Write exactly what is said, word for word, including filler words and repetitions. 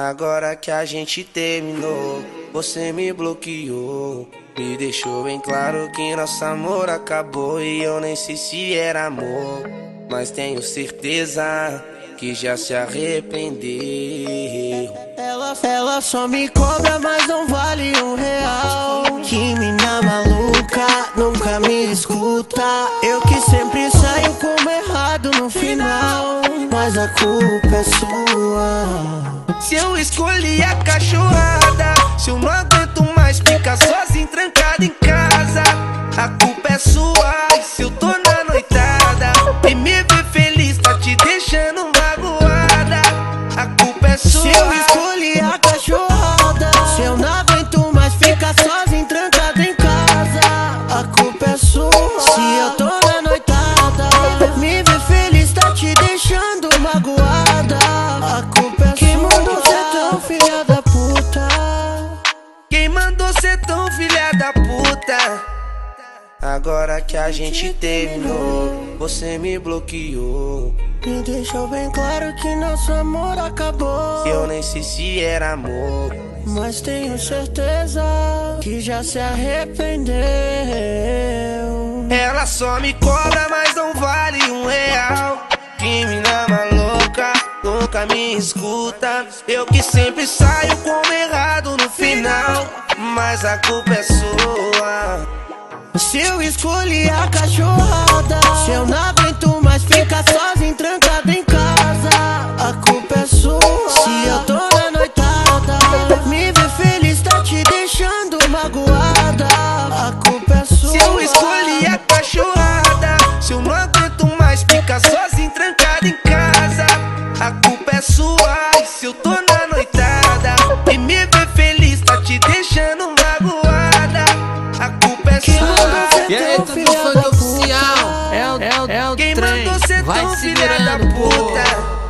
Agora que a gente terminou, você me bloqueou. Me deixou bem claro que nosso amor acabou. E eu nem sei se era amor, mas tenho certeza que já se arrependeu. Ela, ela só me cobra, mas não vale um real. Que mina maluca, nunca me escuta. Eu que sempre saio como errado no final, mas a culpa é sua. Se eu escolhi a cachorrada, se eu não aguento mais ficar sozinho trancado em casa, a culpa é sua. E se eu tô na noitada e me ver feliz tá te deixando magoada, a culpa é sua. Se eu escolhi a cachorrada, se eu não aguento mais ficar sozinho trancado em casa, a culpa é sua. Se eu tô na noitada, me ver feliz tá te deixando magoada, a culpa é sua. Quem mandou ser tão filha da puta? Quem mandou ser tão filha da puta? Agora que a gente terminou, você me bloqueou. Me deixou bem claro que nosso amor acabou. Eu nem sei se era amor, mas tenho certeza que já se arrependeu. Ela só me cobra, mas não vale um real. Que mina maluca, nunca me escuta. Eu que sempre saio como errado no final, mas a culpa é sua. Se eu escolhi a cachorrada, se eu não aguento mais ficar sozinho trancado em casa, a culpa é sua. Se eu tô na noitada, me ver feliz tá te deixando magoada, a culpa é sua. Se eu escolhi a cachorrada, se eu não aguento mais ficar sozinho trancado em casa, a culpa é sua. E se eu tô na noitada e me ver feliz tá te deixando magoada, a culpa é sua. E aí, tudo funk oficial, é o, é o, é o Quem trem, mandou ser vai tão se filha da virando, pô. puta?